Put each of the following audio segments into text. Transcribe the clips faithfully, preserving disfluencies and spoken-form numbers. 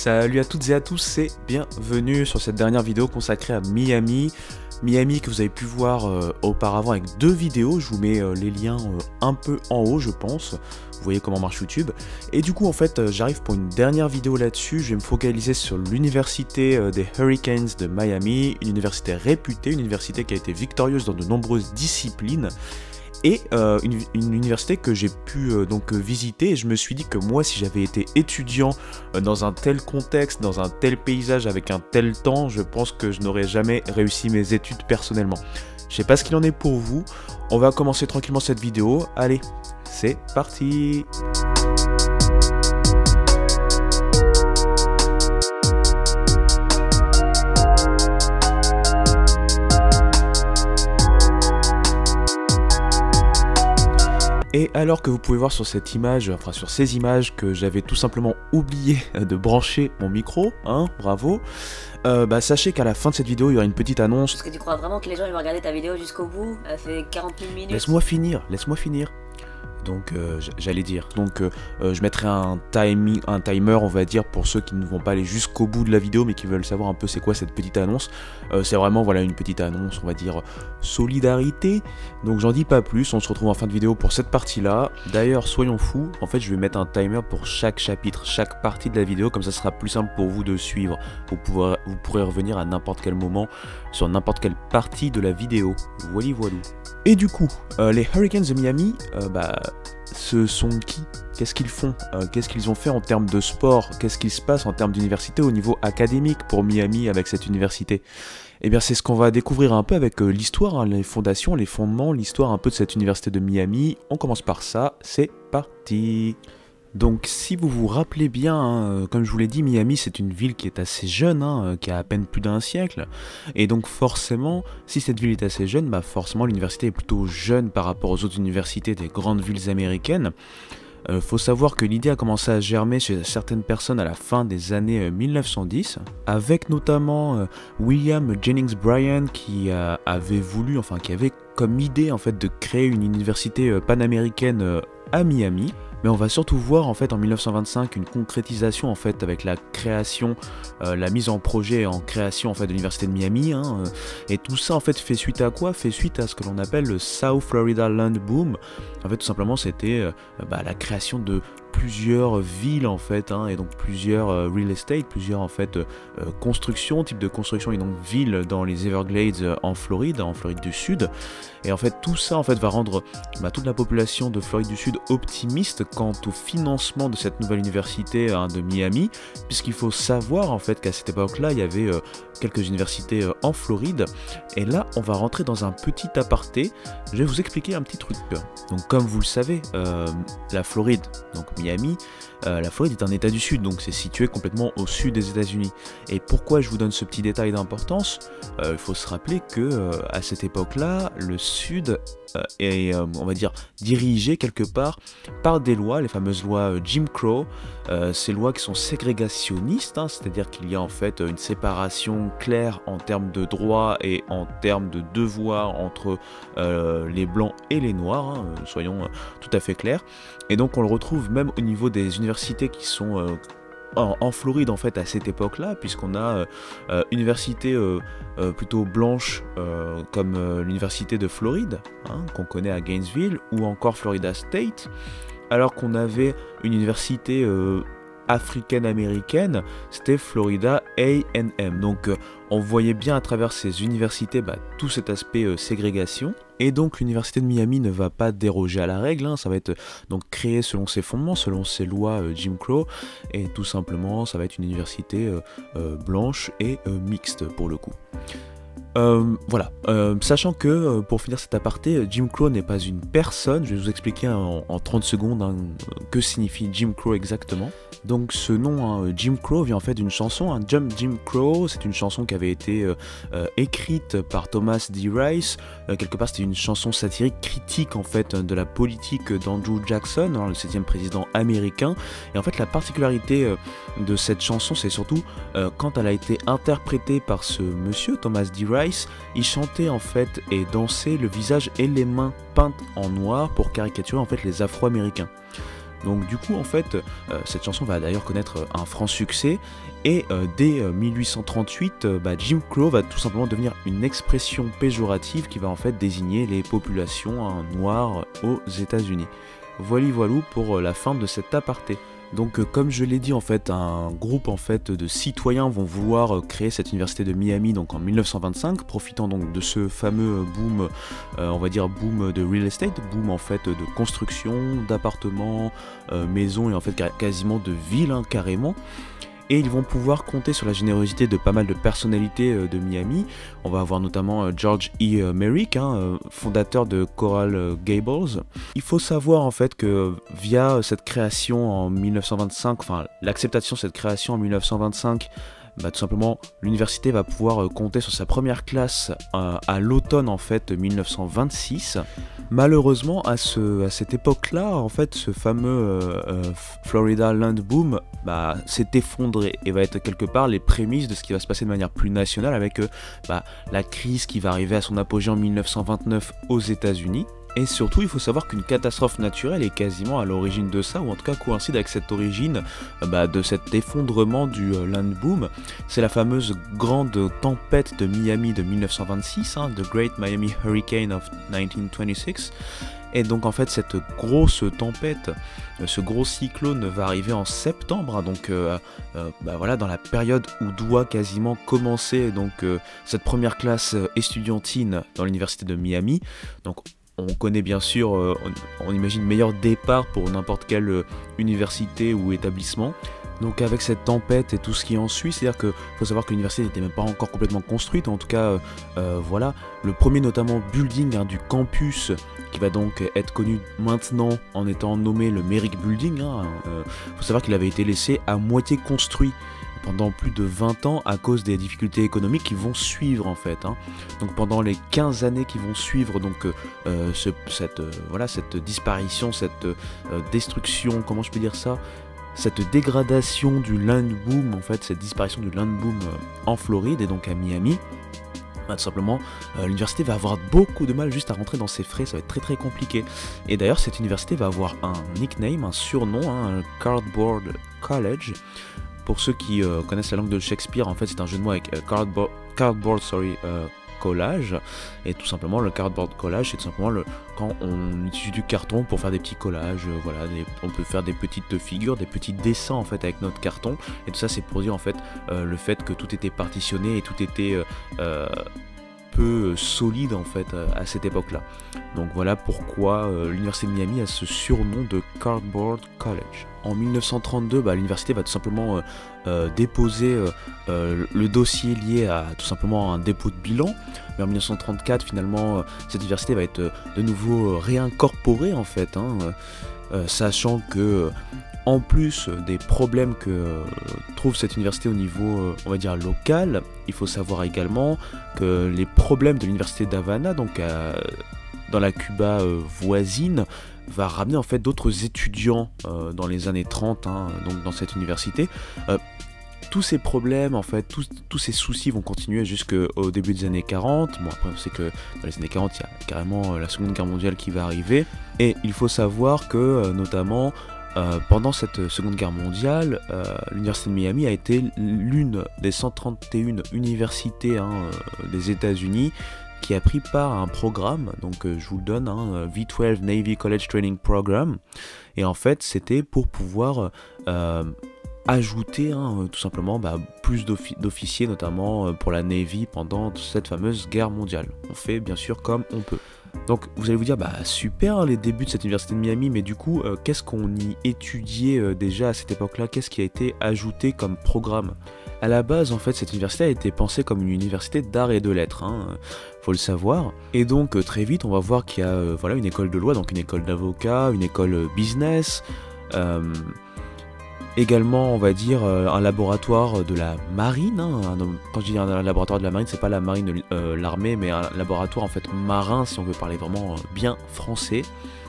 Salut à toutes et à tous et bienvenue sur cette dernière vidéo consacrée à Miami. Miami que vous avez pu voir euh, auparavant avec deux vidéos, je vous mets euh, les liens euh, un peu en haut je pense, vous voyez comment marche YouTube. Et du coup en fait euh, j'arrive pour une dernière vidéo là-dessus, je vais me focaliser sur l'université euh, des Hurricanes de Miami, une université réputée, une université qui a été victorieuse dans de nombreuses disciplines. Et euh, une, une université que j'ai pu euh, donc visiter, et je me suis dit que moi si j'avais été étudiant euh, dans un tel contexte, dans un tel paysage, avec un tel temps, je pense que je n'aurais jamais réussi mes études personnellement. Je sais pas ce qu'il en est pour vous, on va commencer tranquillement cette vidéo, allez, c'est parti. Et alors que vous pouvez voir sur cette image, enfin sur ces images que j'avais tout simplement oublié de brancher mon micro, hein, bravo, euh, bah sachez qu'à la fin de cette vidéo il y aura une petite annonce. Est-ce que tu crois vraiment que les gens ils vont regarder ta vidéo jusqu'au bout? Elle fait quarante mille minutes. Laisse-moi finir, laisse-moi finir. Donc euh, j'allais dire, donc euh, euh, je mettrai un, timing, un timer on va dire pour ceux qui ne vont pas aller jusqu'au bout de la vidéo mais qui veulent savoir un peu c'est quoi cette petite annonce. euh, C'est vraiment voilà une petite annonce on va dire solidarité. Donc j'en dis pas plus, on se retrouve en fin de vidéo pour cette partie là. D'ailleurs soyons fous, en fait je vais mettre un timer pour chaque chapitre, chaque partie de la vidéo, comme ça sera plus simple pour vous de suivre. Vous pourrez, vous pourrez revenir à n'importe quel moment sur n'importe quelle partie de la vidéo. Voilà voilà. Et du coup, euh, les Hurricanes de Miami, euh, bah, ce sont qui? Qu'est-ce qu'ils font? euh, Qu'est-ce qu'ils ont fait en termes de sport? Qu'est-ce qui se passe en termes d'université au niveau académique pour Miami avec cette université? Eh bien c'est ce qu'on va découvrir un peu avec euh, l'histoire, hein, les fondations, les fondements, l'histoire un peu de cette université de Miami. On commence par ça, c'est parti. Donc si vous vous rappelez bien, hein, comme je vous l'ai dit, Miami c'est une ville qui est assez jeune, hein, qui a à peine plus d'un siècle. Et donc forcément, si cette ville est assez jeune, bah forcément l'université est plutôt jeune par rapport aux autres universités des grandes villes américaines. Euh, faut savoir que l'idée a commencé à germer chez certaines personnes à la fin des années euh, mille neuf cent dix, avec notamment euh, William Jennings Bryan qui euh, avait voulu, enfin qui avait comme idée en fait de créer une université euh, panaméricaine euh, à Miami. Mais on va surtout voir en fait en mille neuf cent vingt-cinq une concrétisation en fait avec la création, euh, la mise en projet en création en fait de l'université de Miami, hein, euh, et tout ça en fait fait suite à quoi? Fait suite à ce que l'on appelle le South Florida Land Boom. En fait tout simplement c'était euh, bah, la création de plusieurs villes en fait, hein, et donc plusieurs euh, real estate, plusieurs en fait euh, constructions, types de construction et donc villes dans les Everglades euh, en Floride, en Floride du Sud. Et en fait tout ça en fait va rendre bah, toute la population de Floride du Sud optimiste quant au financement de cette nouvelle université hein, de Miami, puisqu'il faut savoir en fait qu'à cette époque-là il y avait euh, quelques universités euh, en Floride. Et là on va rentrer dans un petit aparté, je vais vous expliquer un petit truc. Donc comme vous le savez, euh, la Floride, donc Miami, euh, la Floride est un état du Sud, donc c'est situé complètement au sud des États-Unis. Et pourquoi je vous donne ce petit détail d'importance? euh, Il faut se rappeler que euh, à cette époque-là, le Sud euh, est, euh, on va dire, dirigé quelque part par des lois, les fameuses lois euh, Jim Crow. Euh, ces lois qui sont ségrégationnistes, hein, c'est-à-dire qu'il y a en fait une séparation claire en termes de droits et en termes de devoirs entre euh, les blancs et les noirs, hein, soyons euh, tout à fait clairs. Et donc on le retrouve même au niveau des universités qui sont euh, en, en Floride en fait à cette époque-là, puisqu'on a euh, euh, université euh, euh, plutôt blanche euh, comme euh, l'université de Floride, hein, qu'on connaît à Gainesville, ou encore Florida State, alors qu'on avait une université euh, africaine-américaine, c'était Florida A and M. Donc euh, on voyait bien à travers ces universités bah, tout cet aspect euh, ségrégation. Et donc l'université de Miami ne va pas déroger à la règle, hein, ça va être euh, donc créé selon ses fondements, selon ses lois euh, Jim Crow, et tout simplement ça va être une université euh, euh, blanche et euh, mixte pour le coup. Euh, voilà, euh, sachant que euh, pour finir cet aparté, Jim Crow n'est pas une personne, je vais vous expliquer en, en trente secondes hein, que signifie Jim Crow exactement. Donc ce nom, hein, Jim Crow, vient en fait d'une chanson, hein, Jump Jim Crow, c'est une chanson qui avait été euh, euh, écrite par Thomas D. Rice, euh, quelque part c'était une chanson satirique, critique en fait de la politique d'Andrew Jackson, hein, le septième président américain. Et en fait la particularité euh, de cette chanson, c'est surtout euh, quand elle a été interprétée par ce monsieur, Thomas D. Rice, il chantait en fait et dansait le visage et les mains peintes en noir pour caricaturer en fait les Afro-Américains. Donc du coup en fait euh, cette chanson va d'ailleurs connaître un franc succès et euh, dès euh, mille huit cent trente-huit euh, bah, Jim Crow va tout simplement devenir une expression péjorative qui va en fait désigner les populations hein, noires aux États-Unis. Voilà voilou pour euh, la fin de cet aparté. Donc euh, comme je l'ai dit en fait, un groupe en fait de citoyens vont vouloir euh, créer cette université de Miami donc en mille neuf cent vingt-cinq, profitant donc de ce fameux boom, euh, on va dire boom de real estate, boom en fait de construction, d'appartements, euh, maisons et en fait quasiment de villes hein, carrément. Et ils vont pouvoir compter sur la générosité de pas mal de personnalités euh, de Miami. On va avoir notamment euh, George E. Merrick, hein, euh, fondateur de Coral Gables. Il faut savoir en fait que via cette création en mille neuf cent vingt-cinq, enfin l'acceptation de cette création en mille neuf cent vingt-cinq, bah, tout simplement l'université va pouvoir euh, compter sur sa première classe euh, à l'automne en fait mille neuf cent vingt-six. Malheureusement à, ce, à cette époque-là, en fait, ce fameux euh, euh, Florida Land Boom bah, s'est effondré et va être quelque part les prémices de ce qui va se passer de manière plus nationale avec euh, bah, la crise qui va arriver à son apogée en mille neuf cent vingt-neuf aux États-Unis. Et surtout, il faut savoir qu'une catastrophe naturelle est quasiment à l'origine de ça, ou en tout cas coïncide avec cette origine bah, de cet effondrement du euh, land boom. C'est la fameuse grande tempête de Miami de mille neuf cent vingt-six, hein, The Great Miami Hurricane of nineteen twenty-six. Et donc en fait cette grosse tempête, ce gros cyclone va arriver en septembre, hein, donc euh, euh, bah voilà, dans la période où doit quasiment commencer donc euh, cette première classe estudiantine dans l'université de Miami. Donc on connaît bien sûr, euh, on, on imagine meilleur départ pour n'importe quelle euh, université ou établissement. Donc avec cette tempête et tout ce qui en suit, c'est-à-dire qu'il faut savoir que l'université n'était même pas encore complètement construite, en tout cas euh, euh, voilà, le premier notamment building hein, du campus qui va donc être connu maintenant en étant nommé le Merrick Building, il hein, euh, faut savoir qu'il avait été laissé à moitié construit pendant plus de vingt ans à cause des difficultés économiques qui vont suivre en fait. Hein. Donc pendant les quinze années qui vont suivre donc euh, ce, cette, euh, voilà, cette disparition, cette euh, destruction, comment je peux dire ça, cette dégradation du land boom, en fait, cette disparition du land boom euh, en Floride et donc à Miami, bah, tout simplement, euh, l'université va avoir beaucoup de mal juste à rentrer dans ses frais, ça va être très très compliqué. Et d'ailleurs, cette université va avoir un nickname, un surnom, hein, un Cardboard College. Pour ceux qui euh, connaissent la langue de Shakespeare, en fait, c'est un jeu de mots avec euh, cardboard, cardboard sorry, euh, collage. Et tout simplement, le cardboard collage, c'est tout simplement le, quand on utilise du carton pour faire des petits collages. Euh, voilà, des, on peut faire des petites figures, des petits dessins en fait avec notre carton. Et tout ça, c'est pour dire en fait euh, le fait que tout était partitionné et tout était euh, euh, peu solide en fait à cette époque-là. Donc voilà pourquoi euh, l'université de Miami a ce surnom de Cardboard College. En mille neuf cent trente-deux, bah, l'université va tout simplement euh, euh, déposer euh, euh, le dossier lié à tout simplement un dépôt de bilan. Mais en mille neuf cent trente-quatre, finalement, euh, cette université va être euh, de nouveau euh, réincorporée en fait, hein, euh, euh, sachant que euh, en plus des problèmes que euh, trouve cette université au niveau, euh, on va dire, local, il faut savoir également que les problèmes de l'université d'Havana, donc euh, dans la Cuba euh, voisine, va ramener en fait d'autres étudiants euh, dans les années trente, hein, donc dans cette université. Euh, tous ces problèmes, en fait, tous, tous ces soucis vont continuer jusqu'au début des années quarante. Bon, après, on sait que dans les années quarante, il y a carrément euh, la Seconde Guerre mondiale qui va arriver. Et il faut savoir que, euh, notamment, euh, pendant cette Seconde Guerre mondiale, euh, l'université de Miami a été l'une des cent trente et une universités hein, euh, des États-Unis qui a pris part à un programme, donc euh, je vous le donne, hein, V douze Navy College Training Program, et en fait c'était pour pouvoir euh, ajouter hein, tout simplement bah, plus d'offi- d'officiers, notamment euh, pour la Navy pendant cette fameuse guerre mondiale. On fait bien sûr comme on peut. Donc vous allez vous dire, bah super les débuts de cette université de Miami, mais du coup, euh, qu'est-ce qu'on y étudiait euh, déjà à cette époque-là? Qu'est-ce qui a été ajouté comme programme? À la base, en fait, cette université a été pensée comme une université d'art et de lettres, hein, faut le savoir. Et donc, euh, très vite, on va voir qu'il y a euh, voilà, une école de loi, donc une école d'avocat, une école euh, business, euh, également, on va dire, euh, un laboratoire de la marine. Hein, un, quand je dis un laboratoire de la marine, c'est pas la marine, euh, l'armée, mais un laboratoire en fait marin, si on veut parler vraiment euh, bien français.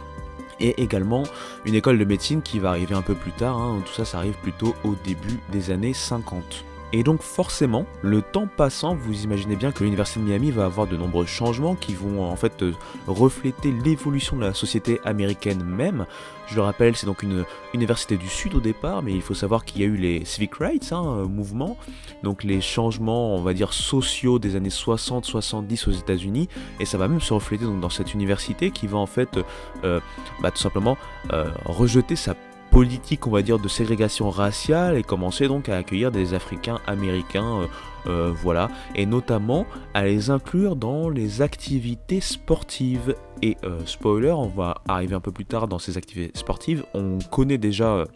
Et également une école de médecine qui va arriver un peu plus tard, hein, tout ça, ça arrive plutôt au début des années cinquante. Et donc forcément, le temps passant, vous imaginez bien que l'université de Miami va avoir de nombreux changements qui vont en fait refléter l'évolution de la société américaine même. Je le rappelle, c'est donc une université du Sud au départ, mais il faut savoir qu'il y a eu les Civic Rights, hein, mouvement, donc les changements, on va dire, sociaux des années soixante soixante-dix aux États-Unis, et ça va même se refléter donc dans cette université qui va en fait euh, bah, tout simplement euh, rejeter sa politique, on va dire, de ségrégation raciale et commencer donc à accueillir des Africains américains, euh, euh, voilà, et notamment à les inclure dans les activités sportives. Et euh, spoiler, on va arriver un peu plus tard dans ces activités sportives, on connaît déjà... Euh,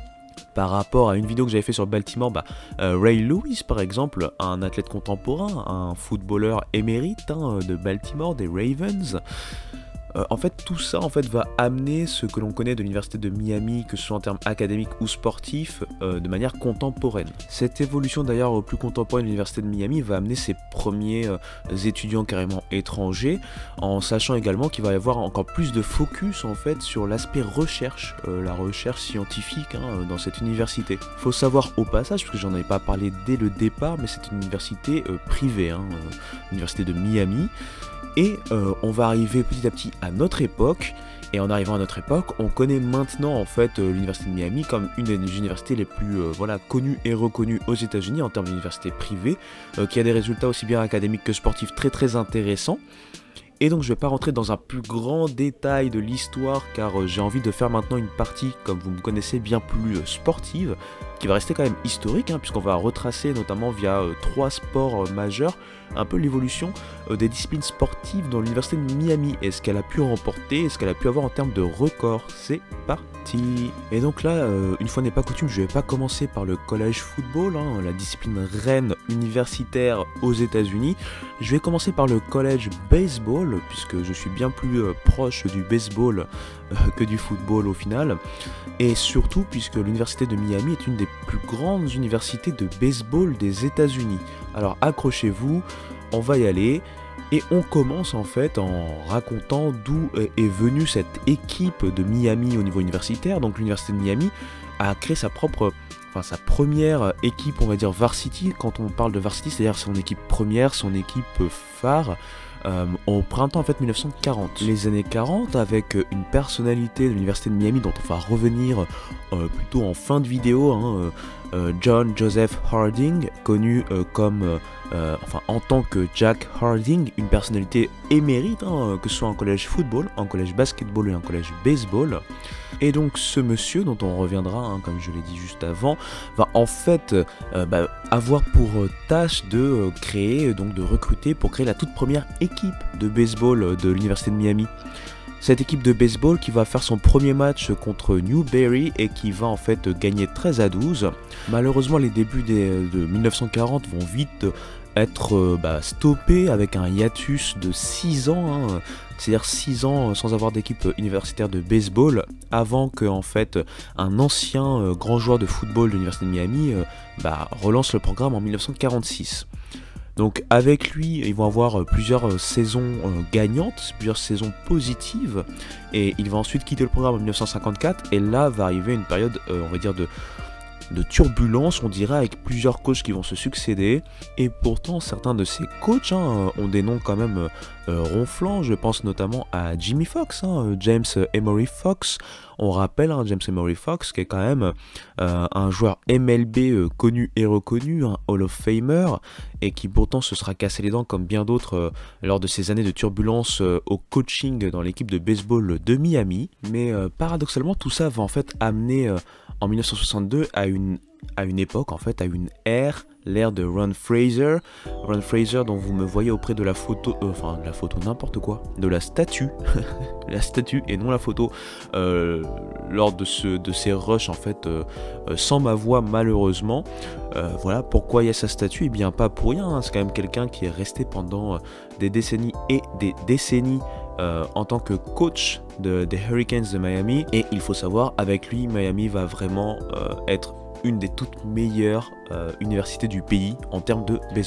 par rapport à une vidéo que j'avais fait sur Baltimore, bah, euh, Ray Lewis par exemple, un athlète contemporain, un footballeur émérite hein, de Baltimore, des Ravens. Euh, en fait, tout ça en fait, va amener ce que l'on connaît de l'université de Miami, que ce soit en termes académiques ou sportifs, euh, de manière contemporaine. Cette évolution d'ailleurs plus contemporaine de l'université de Miami va amener ses premiers euh, étudiants carrément étrangers, en sachant également qu'il va y avoir encore plus de focus en fait sur l'aspect recherche, euh, la recherche scientifique hein, dans cette université. Il faut savoir au passage, parce que j'en avais pas parlé dès le départ, mais c'est une université euh, privée, hein, euh, l'université de Miami. Et euh, on va arriver petit à petit à notre époque, et en arrivant à notre époque, on connaît maintenant en fait euh, l'université de Miami comme une des universités les plus euh, voilà, connues et reconnues aux États-Unis en termes d'université privée, euh, qui a des résultats aussi bien académiques que sportifs très très intéressants. Et donc je ne vais pas rentrer dans un plus grand détail de l'histoire car euh, j'ai envie de faire maintenant une partie, comme vous me connaissez, bien plus euh, sportive, qui va rester quand même historique, hein, puisqu'on va retracer notamment via euh, trois sports euh, majeurs un peu l'évolution euh, des disciplines sportives dans l'université de Miami, et ce qu'elle a pu remporter, et ce qu'elle a pu avoir en termes de records. C'est parti. Et donc là, euh, une fois n'est pas coutume, je ne vais pas commencer par le college football, hein, la discipline reine universitaire aux États-Unis. Je vais commencer par le college baseball, puisque je suis bien plus euh, proche du baseball euh, que du football au final. Et surtout puisque l'université de Miami est une des plus grandes universités de baseball des États-Unis. Alors accrochez-vous, on va y aller. Et on commence en fait en racontant d'où est venue cette équipe de Miami au niveau universitaire. Donc l'université de Miami a créé sa propre, enfin sa première équipe, on va dire varsity. Quand on parle de varsity, c'est-à-dire son équipe première, son équipe phare. Euh, au printemps en fait mille neuf cent quarante. Les années quarante, avec une personnalité de l'université de Miami dont on va revenir euh, plutôt en fin de vidéo, hein, euh, John Joseph Harding, connu euh, comme, euh, enfin en tant que Jack Harding, une personnalité émérite, hein, que ce soit en collège football, en collège basketball et en collège baseball. Et donc ce monsieur, dont on reviendra, hein, comme je l'ai dit juste avant, va en fait euh, bah, avoir pour tâche de euh, créer, donc de recruter pour créer la toute première équipe de baseball de l'université de Miami. Cette équipe de baseball qui va faire son premier match contre Newberry et qui va en fait gagner treize à douze. Malheureusement, les débuts des, de mille neuf cent quarante vont vite être euh, bah, stoppés avec un hiatus de six ans, hein, c'est-à-dire six ans sans avoir d'équipe universitaire de baseball, avant que en fait un ancien euh, grand joueur de football de l'université de Miami euh, bah, relance le programme en mille neuf cent quarante-six. Donc avec lui, ils vont avoir plusieurs saisons euh, gagnantes, plusieurs saisons positives, et il va ensuite quitter le programme en mille neuf cent cinquante-quatre, et là va arriver une période, euh, on va dire, de, de turbulence, on dirait, avec plusieurs coachs qui vont se succéder, et pourtant certains de ces coachs hein, ont des noms quand même euh, ronflants. Je pense notamment à Jimmy Fox, hein, James Emory Fox. On rappelle hein, James Emory Fox, qui est quand même euh, un joueur M L B euh, connu et reconnu, un Hall of Famer, et qui pourtant se sera cassé les dents comme bien d'autres euh, lors de ces années de turbulence euh, au coaching dans l'équipe de baseball de Miami. Mais euh, paradoxalement, tout ça va en fait amener euh, en mille neuf cent soixante-deux à une, à une époque, en fait, à une ère, l'ère de Ron Fraser. Ron Fraser dont vous me voyez auprès de la photo, euh, enfin de la photo, n'importe quoi, de la statue, la statue et non la photo, euh, lors de, ce, de ces rushs en fait, euh, euh, sans ma voix malheureusement. Euh, voilà pourquoi il y a sa statue, et bien pas pour rien, hein, c'est quand même quelqu'un qui est resté pendant euh, des décennies et des décennies Euh, en tant que coach de, des Hurricanes de Miami, et il faut savoir, avec lui, Miami va vraiment euh, être une des toutes meilleures euh, universités du pays en termes de baseball.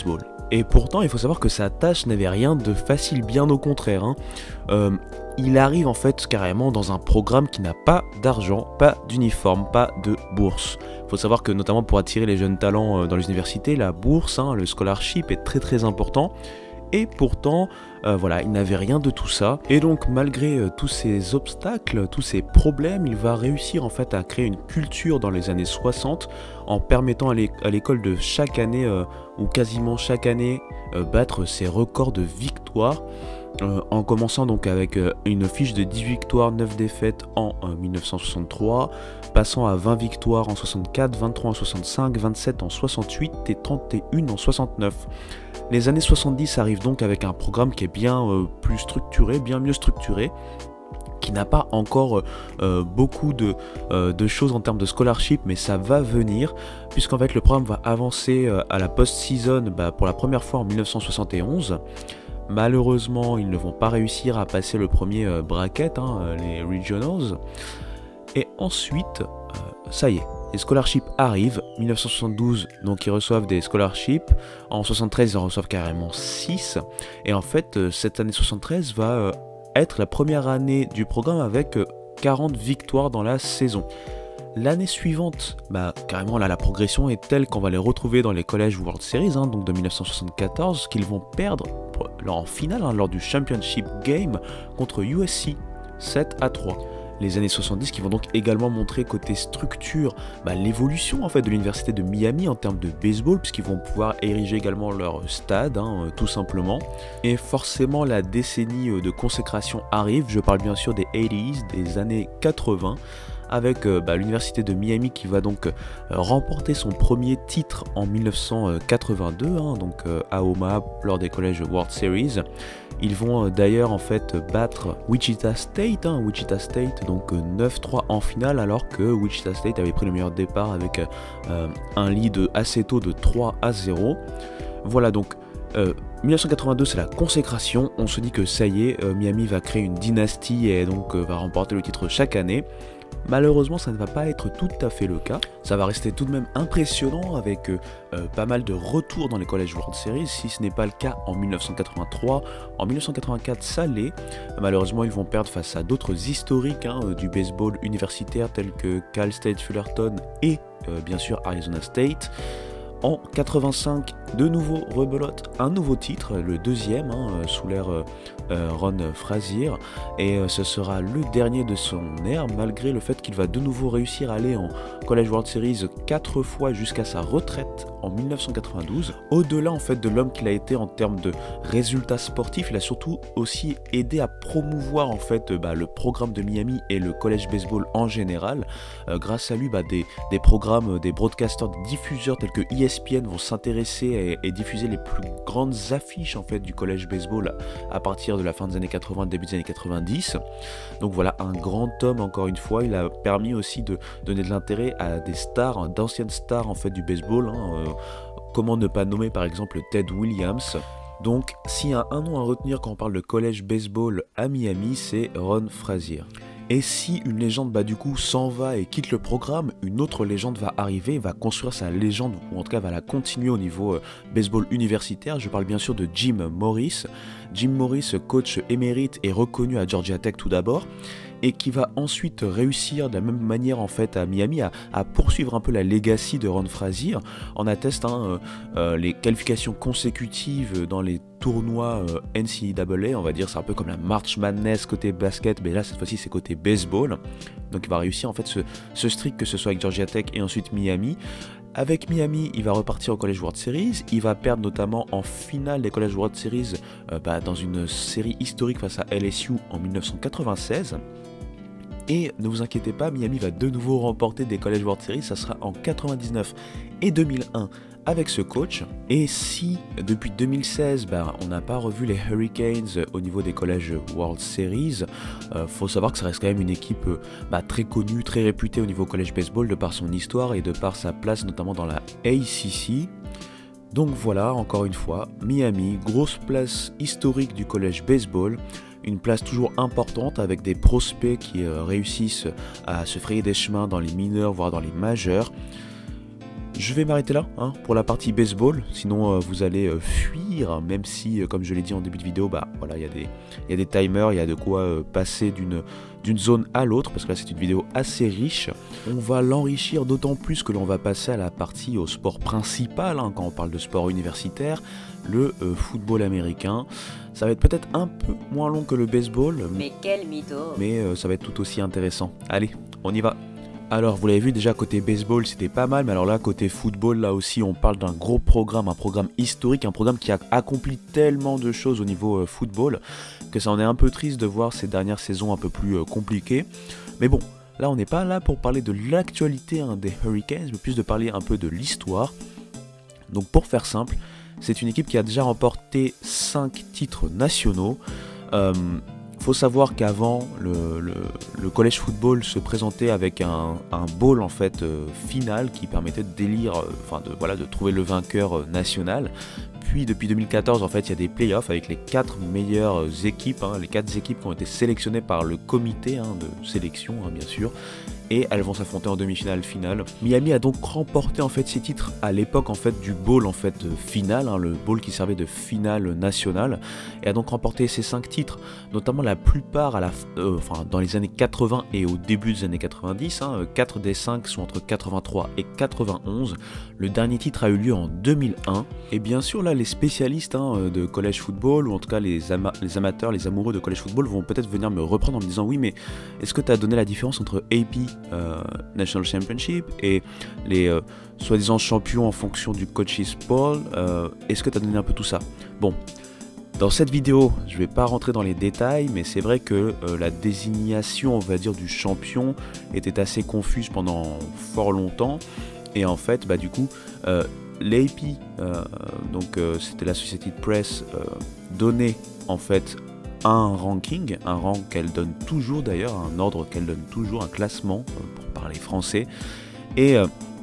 Et pourtant, il faut savoir que sa tâche n'avait rien de facile, bien au contraire. Hein. Euh, il arrive en fait carrément dans un programme qui n'a pas d'argent, pas d'uniforme, pas de bourse. Il faut savoir que notamment pour attirer les jeunes talents dans les universités, la bourse, hein, le scholarship est très très important. Et pourtant, euh, voilà, il n'avait rien de tout ça. Et donc, malgré euh, tous ces obstacles, tous ces problèmes, il va réussir en fait à créer une culture dans les années soixante en permettant à l'école de chaque année, euh, ou quasiment chaque année, euh, battre ses records de victoires. Euh, en commençant donc avec euh, une fiche de dix victoires, neuf défaites en euh, mille neuf cent soixante-trois, passant à vingt victoires en soixante-quatre, vingt-trois en soixante-cinq, vingt-sept en soixante-huit et trente et une en soixante-neuf. Les années soixante-dix arrivent donc avec un programme qui est bien euh, plus structuré, bien mieux structuré, qui n'a pas encore euh, beaucoup de, euh, de choses en termes de scholarship, mais ça va venir, puisqu'en fait le programme va avancer euh, à la post-season bah, pour la première fois en mille neuf cent soixante et onze. Malheureusement, ils ne vont pas réussir à passer le premier euh, bracket, hein, les Regionals. Et ensuite, euh, ça y est, les scholarships arrivent. mille neuf cent soixante-douze, donc ils reçoivent des scholarships. En soixante-treize, ils en reçoivent carrément six. Et en fait, euh, cette année soixante-treize va euh, être la première année du programme avec euh, quarante victoires dans la saison. L'année suivante, bah, carrément là, la progression est telle qu'on va les retrouver dans les collèges World Series, hein, donc de mille neuf cent soixante-quatorze, qu'ils vont perdre en finale hein, lors du Championship Game contre U S C sept à trois. Les années soixante-dix qui vont donc également montrer côté structure bah, l'évolution en fait de l'université de Miami en termes de baseball, puisqu'ils vont pouvoir ériger également leur stade hein, euh, tout simplement. Et forcément la décennie euh, de consécration arrive, je parle bien sûr des quatre-vingt-dix, des années quatre-vingts, avec euh, bah, l'université de Miami qui va donc euh, remporter son premier titre en mille neuf cent quatre-vingt-deux, hein, donc euh, à Omaha lors des collèges World Series. Ils vont euh, d'ailleurs en fait battre Wichita State, hein, Wichita State donc euh, neuf trois en finale, alors que Wichita State avait pris le meilleur départ avec euh, un lead assez tôt de trois à zéro. Voilà donc. Euh, mille neuf cent quatre-vingt-deux, c'est la consécration. On se dit que ça y est, euh, Miami va créer une dynastie et donc euh, va remporter le titre chaque année. Malheureusement, ça ne va pas être tout à fait le cas. Ça va rester tout de même impressionnant avec euh, euh, pas mal de retours dans les collèges World Series, si ce n'est pas le cas en mille neuf cent quatre-vingt-trois. En mille neuf cent quatre-vingt-quatre, ça l'est. Malheureusement, ils vont perdre face à d'autres historiques hein, du baseball universitaire tels que Cal State Fullerton et euh, bien sûr Arizona State. En quatre-vingt-cinq, de nouveau rebelote, un nouveau titre, le deuxième, hein, sous l'ère euh, euh, Ron Frazier, et euh, ce sera le dernier de son ère, malgré le fait qu'il va de nouveau réussir à aller en College World Series quatre fois jusqu'à sa retraite en mille neuf cent quatre-vingt-douze. Au-delà en fait de l'homme qu'il a été en termes de résultats sportifs, il a surtout aussi aidé à promouvoir en fait bah, le programme de Miami et le college baseball en général. Euh, grâce à lui, bah, des, des programmes, des broadcasters, des diffuseurs tels que E S P N vont s'intéresser et, et diffuser les plus grandes affiches en fait du college baseball à partir de la fin des années quatre-vingts, début des années quatre-vingt-dix. Donc voilà, un grand homme encore une fois. Il a permis aussi de donner de l'intérêt à des stars, d'anciennes stars en fait du baseball. Hein, euh, comment ne pas nommer par exemple Ted Williams. Donc s'il y a un nom à retenir quand on parle de college baseball à Miami, c'est Ron Frazier. Et si une légende bah, du coup s'en va et quitte le programme, une autre légende va arriver, va construire sa légende, ou en tout cas va la continuer au niveau euh, baseball universitaire. Je parle bien sûr de Jim Morris. Jim Morris, coach émérite et reconnu à Georgia Tech tout d'abord, et qui va ensuite réussir de la même manière en fait à Miami à, à poursuivre un peu la legacy de Ron Frazier. On atteste hein, euh, euh, les qualifications consécutives dans les tournois euh, N C double A, on va dire, c'est un peu comme la March Madness côté basket, mais là cette fois-ci c'est côté baseball. Donc il va réussir en fait ce, ce streak, que ce soit avec Georgia Tech et ensuite Miami. Avec Miami, il va repartir au College World Series, il va perdre notamment en finale des College World Series euh, bah, dans une série historique face à L S U en mille neuf cent quatre-vingt-seize. Et ne vous inquiétez pas, Miami va de nouveau remporter des College World Series, ça sera en quatre-vingt-dix-neuf et deux mille un avec ce coach. Et si depuis deux mille seize, bah, on n'a pas revu les Hurricanes au niveau des College World Series, euh, faut savoir que ça reste quand même une équipe bah, très connue, très réputée au niveau college baseball de par son histoire et de par sa place notamment dans la A C C. Donc voilà, encore une fois, Miami, grosse place historique du college baseball. Une place toujours importante avec des prospects qui euh, réussissent à se frayer des chemins dans les mineurs, voire dans les majeurs. Je vais m'arrêter là hein, pour la partie baseball, sinon euh, vous allez euh, fuir, même si, euh, comme je l'ai dit en début de vidéo, bah voilà, il y a des, il y a des timers, il y a de quoi euh, passer d'une d'une zone à l'autre, parce que là c'est une vidéo assez riche. On va l'enrichir d'autant plus que l'on va passer à la partie au sport principal, hein, quand on parle de sport universitaire, le euh, football américain. Ça va être peut-être un peu moins long que le baseball, Mais quel mytho! mais euh, ça va être tout aussi intéressant. Allez, on y va! Alors vous l'avez vu déjà côté baseball c'était pas mal, mais alors là côté football là aussi on parle d'un gros programme, un programme historique, un programme qui a accompli tellement de choses au niveau euh, football que ça en est un peu triste de voir ces dernières saisons un peu plus euh, compliquées. Mais bon, là on n'est pas là pour parler de l'actualité hein, des Hurricanes, mais plus de parler un peu de l'histoire. Donc pour faire simple, c'est une équipe qui a déjà remporté cinq titres nationaux. Euh, Faut savoir qu'avant, le, le, le college football se présentait avec un, un bowl en fait euh, final qui permettait de délire, euh, enfin de voilà, de trouver le vainqueur euh, national. Puis depuis deux mille quatorze, en fait, il y a des playoffs avec les quatre meilleures équipes, hein, les quatre équipes qui ont été sélectionnées par le comité hein, de sélection, hein, bien sûr. Et elles vont s'affronter en demi-finale finale. Miami a donc remporté en fait ses titres à l'époque en fait du bowl en fait final, hein, le bowl qui servait de finale nationale, et a donc remporté ces cinq titres, notamment la plupart à la, euh, enfin, dans les années quatre-vingts et au début des années quatre-vingt-dix. Hein, quatre des cinq sont entre quatre-vingt-trois et quatre-vingt-onze. Le dernier titre a eu lieu en deux mille un. Et bien sûr là les spécialistes hein, de college football, ou en tout cas les, ama les amateurs, les amoureux de college football vont peut-être venir me reprendre en me disant oui mais est-ce que tu as donné la différence entre A P Euh, National Championship et les euh, soi-disant champions en fonction du coaches poll, euh, est-ce que tu as donné un peu tout ça? Bon, dans cette vidéo, je vais pas rentrer dans les détails, mais c'est vrai que euh, la désignation, on va dire, du champion était assez confuse pendant fort longtemps, et en fait, bah du coup, euh, l'A P, euh, donc euh, c'était la Associated Press, euh, donnait en fait un ranking, un rang qu'elle donne toujours d'ailleurs, un ordre qu'elle donne toujours, un classement euh, pour parler français. Et euh,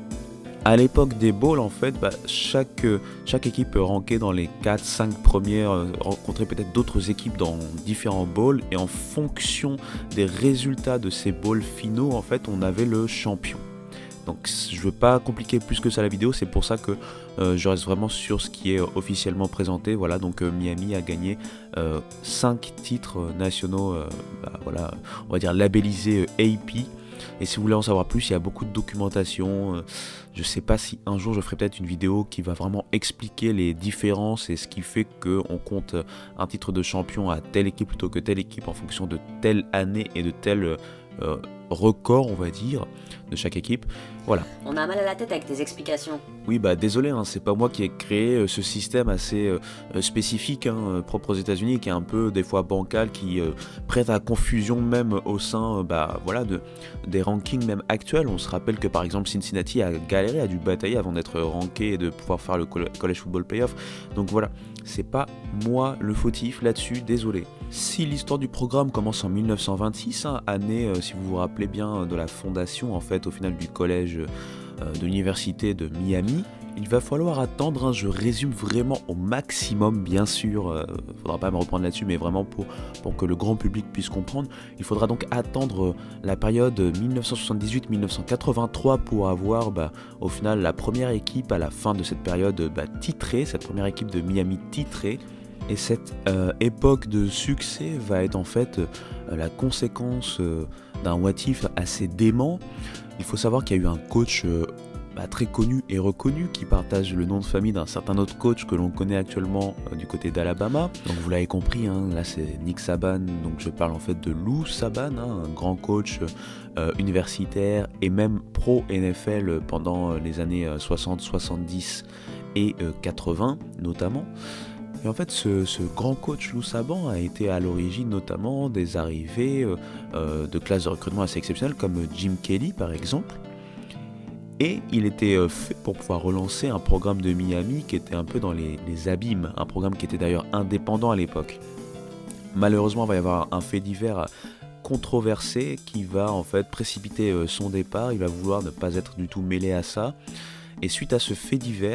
à l'époque des bowls, en fait, bah, chaque, euh, chaque équipe rankée dans les quatre cinq premières euh, rencontrait peut-être d'autres équipes dans différents bowls, et en fonction des résultats de ces bowls finaux, en fait, on avait le champion. Donc je ne veux pas compliquer plus que ça la vidéo, c'est pour ça que euh, je reste vraiment sur ce qui est euh, officiellement présenté. Voilà, donc euh, Miami a gagné euh, cinq titres euh, nationaux, euh, bah, voilà, on va dire labellisés euh, A P. Et si vous voulez en savoir plus, il y a beaucoup de documentation. Euh, je ne sais pas si un jour je ferai peut-être une vidéo qui va vraiment expliquer les différences et ce qui fait qu'on compte un titre de champion à telle équipe plutôt que telle équipe en fonction de telle année et de tel euh, record, on va dire, de chaque équipe. Voilà. On a mal à la tête avec tes explications. Oui, bah désolé, hein, c'est pas moi qui ai créé euh, ce système assez euh, spécifique, hein, euh, propre aux États-Unis, qui est un peu des fois bancal, qui euh, prête à confusion même au sein, euh, bah voilà, de des rankings même actuels. On se rappelle que par exemple Cincinnati a galéré, a dû batailler avant d'être ranké et de pouvoir faire le college football playoff. Donc voilà, c'est pas moi le fautif là-dessus, désolé. Si l'histoire du programme commence en mille neuf cent vingt-six, hein, année, euh, si vous vous rappelez bien, de la fondation en fait au final du collège euh, de l'université de Miami, il va falloir attendre, hein, je résume vraiment au maximum bien sûr, euh, faudra pas me reprendre là-dessus, mais vraiment pour, pour que le grand public puisse comprendre, il faudra donc attendre euh, la période mille neuf cent soixante-dix-huit mille neuf cent quatre-vingt-trois pour avoir bah, au final la première équipe à la fin de cette période bah, titrée, cette première équipe de Miami titrée. Et cette euh, époque de succès va être en fait euh, la conséquence euh, d'un what if assez dément. Il faut savoir qu'il y a eu un coach euh, bah, très connu et reconnu qui partage le nom de famille d'un certain autre coach que l'on connaît actuellement euh, du côté d'Alabama. Donc vous l'avez compris, hein, là c'est Nick Saban, donc je parle en fait de Lou Saban, hein, un grand coach euh, universitaire et même pro N F L pendant les années soixante, soixante-dix et euh, quatre-vingts notamment. Et en fait, ce, ce grand coach Lou Saban a été à l'origine notamment des arrivées euh, de classes de recrutement assez exceptionnelles comme Jim Kelly par exemple. Et il était euh, fait pour pouvoir relancer un programme de Miami qui était un peu dans les, les abîmes, un programme qui était d'ailleurs indépendant à l'époque. Malheureusement, il va y avoir un fait divers controversé qui va en fait précipiter euh, son départ. Il va vouloir ne pas être du tout mêlé à ça. Et suite à ce fait divers,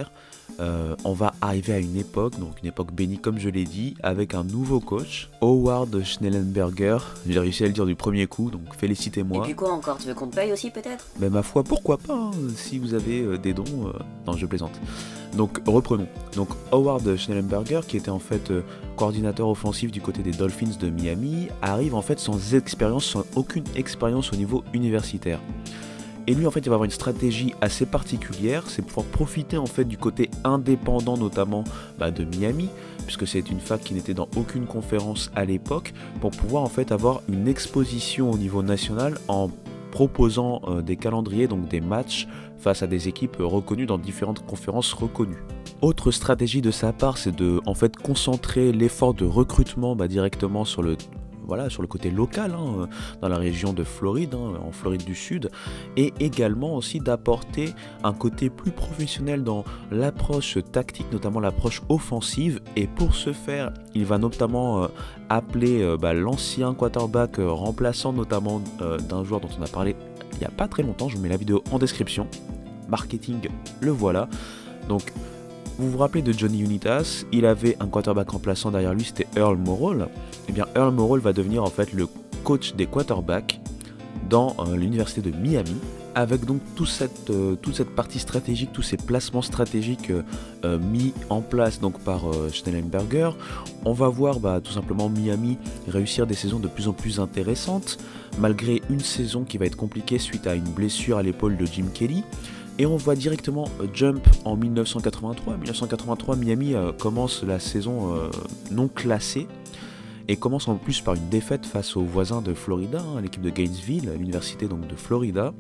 euh, on va arriver à une époque, donc une époque bénie comme je l'ai dit, avec un nouveau coach, Howard Schnellenberger. J'ai réussi à le dire du premier coup, donc félicitez-moi. Et puis quoi encore, tu veux qu'on te paye aussi peut-être? Mais ma foi, pourquoi pas, hein, si vous avez euh, des dons. Euh... Non, je plaisante. Donc reprenons. Donc Howard Schnellenberger, qui était en fait euh, coordinateur offensif du côté des Dolphins de Miami, arrive en fait sans expérience, sans aucune expérience au niveau universitaire. Et lui en fait il va avoir une stratégie assez particulière, c'est pouvoir profiter en fait du côté indépendant notamment bah, de Miami, puisque c'est une fac qui n'était dans aucune conférence à l'époque, pour pouvoir en fait avoir une exposition au niveau national en proposant euh, des calendriers, donc des matchs face à des équipes reconnues dans différentes conférences reconnues. Autre stratégie de sa part, c'est de en fait concentrer l'effort de recrutement bah, directement sur le Voilà, sur le côté local, hein, dans la région de Floride, hein, en Floride du Sud, et également aussi d'apporter un côté plus professionnel dans l'approche tactique, notamment l'approche offensive, et pour ce faire, il va notamment euh, appeler euh, bah, l'ancien quarterback euh, remplaçant notamment euh, d'un joueur dont on a parlé il n'y a pas très longtemps, je vous mets la vidéo en description, marketing, le voilà, donc vous vous rappelez de Johnny Unitas, il avait un quarterback remplaçant derrière lui, c'était Earl Morrall. Et bien Earl Morrall va devenir en fait le coach des quarterbacks dans euh, l'université de Miami, avec donc tout cette, euh, toute cette partie stratégique, tous ces placements stratégiques euh, euh, mis en place donc par euh, Schnellenberger. On va voir bah, tout simplement Miami réussir des saisons de plus en plus intéressantes, malgré une saison qui va être compliquée suite à une blessure à l'épaule de Jim Kelly. Et on voit directement euh, jump en mille neuf cent quatre-vingt-trois. mille neuf cent quatre-vingt-trois, Miami euh, commence la saison euh, non classée et commence en plus par une défaite face aux voisins de Florida, hein, l'équipe de Gainesville, l'université donc de Florida.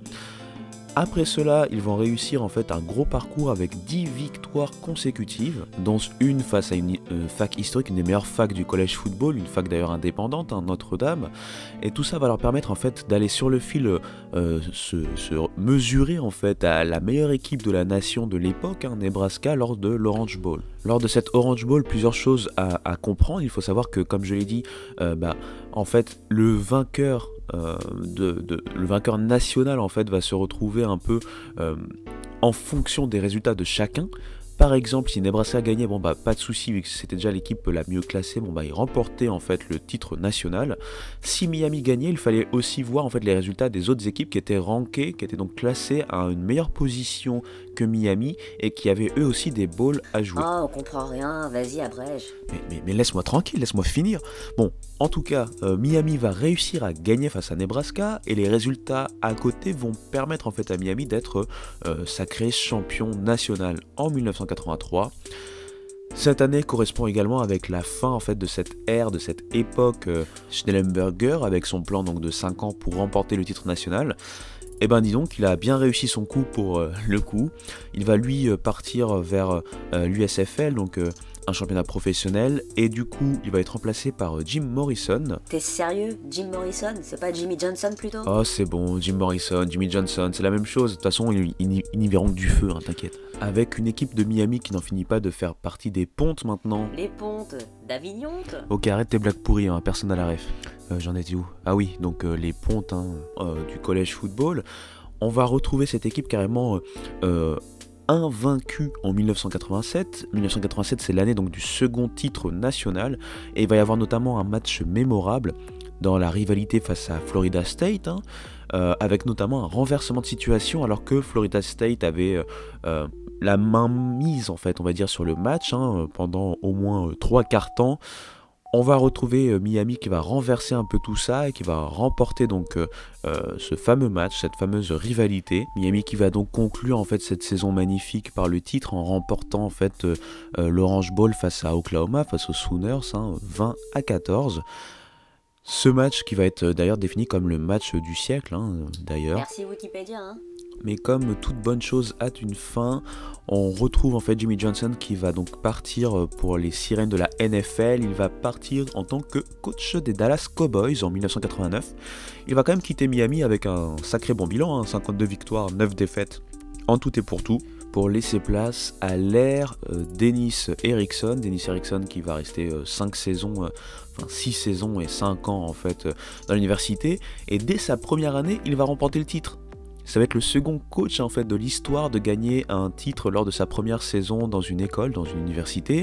Après cela, ils vont réussir en fait un gros parcours avec dix victoires consécutives, dont une face à une euh, fac historique, une des meilleures facs du college football, une fac d'ailleurs indépendante, hein, Notre-Dame. Et tout ça va leur permettre en fait d'aller sur le fil, euh, se, se mesurer en fait à la meilleure équipe de la nation de l'époque, hein, Nebraska, lors de l'Orange Bowl. Lors de cette Orange Bowl, plusieurs choses à, à comprendre. Il faut savoir que, comme je l'ai dit, euh, bah, en fait, le vainqueur Euh, de, de, le vainqueur national en fait va se retrouver un peu euh, en fonction des résultats de chacun. Par exemple, si Nebraska gagnait, bon bah pas de souci, vu que c'était déjà l'équipe la mieux classée, bon bah il remportait en fait le titre national. Si Miami gagnait, il fallait aussi voir en fait les résultats des autres équipes qui étaient rankées, qui étaient donc classées à une meilleure position que Miami et qui avaient eux aussi des bowls à jouer. Oh, on comprend rien, vas-y abrège. Mais, mais, mais laisse-moi tranquille, laisse-moi finir. Bon, en tout cas, euh, Miami va réussir à gagner face à Nebraska et les résultats à côté vont permettre en fait à Miami d'être euh, sacré champion national en mille neuf cent quatre-vingt-trois. Cette année correspond également avec la fin en fait de cette ère, de cette époque euh, Schnellenberger avec son plan donc de cinq ans pour remporter le titre national. Et ben dis donc, il a bien réussi son coup pour euh, le coup. Il va lui euh, partir vers euh, l'U S F L, donc euh, un championnat professionnel, et du coup il va être remplacé par euh, Jim Morrison. T'es sérieux? Jim Morrison? C'est pas Jimmy Johnson plutôt? Oh c'est bon, Jim Morrison, Jimmy Johnson, c'est la même chose. De toute façon, ils, ils, ils n'y verront que du feu, hein, t'inquiète. Avec une équipe de Miami qui n'en finit pas de faire partie des pontes maintenant. Les pontes d'Avignonte? Ok, arrête tes blagues pourries, hein, personne à la ref. Euh, J'en étais où? Ah oui, donc euh, les pontes hein, euh, du college football. On va retrouver cette équipe carrément euh, invaincue en mille neuf cent quatre-vingt-sept. mille neuf cent quatre-vingt-sept, c'est l'année donc du second titre national. Et il va y avoir notamment un match mémorable dans la rivalité face à Florida State, hein, euh, avec notamment un renversement de situation alors que Florida State avait euh, euh, la main mise en fait, on va dire, sur le match hein, pendant au moins euh, trois quarts temps. On va retrouver euh, Miami qui va renverser un peu tout ça et qui va remporter donc euh, euh, ce fameux match, cette fameuse rivalité. Miami qui va donc conclure en fait cette saison magnifique par le titre en remportant en fait euh, euh, l'Orange Bowl face à Oklahoma, face aux Sooners, hein, vingt à quatorze. Ce match qui va être d'ailleurs défini comme le match du siècle, hein, d'ailleurs. Merci Wikipédia, hein. Mais comme toute bonne chose a une fin, on retrouve en fait Jimmy Johnson qui va donc partir pour les sirènes de la N F L. Il va partir en tant que coach des Dallas Cowboys en mille neuf cent quatre-vingt-neuf. Il va quand même quitter Miami avec un sacré bon bilan, hein, cinquante-deux victoires, neuf défaites en tout et pour tout, pour laisser place à l'ère euh, Dennis Erickson. Dennis Erickson qui va rester euh, cinq saisons, euh, enfin six saisons et cinq ans en fait euh, dans l'université. Et dès sa première année, il va remporter le titre. Ça va être le second coach en fait de l'histoire de gagner un titre lors de sa première saison dans une école, dans une université.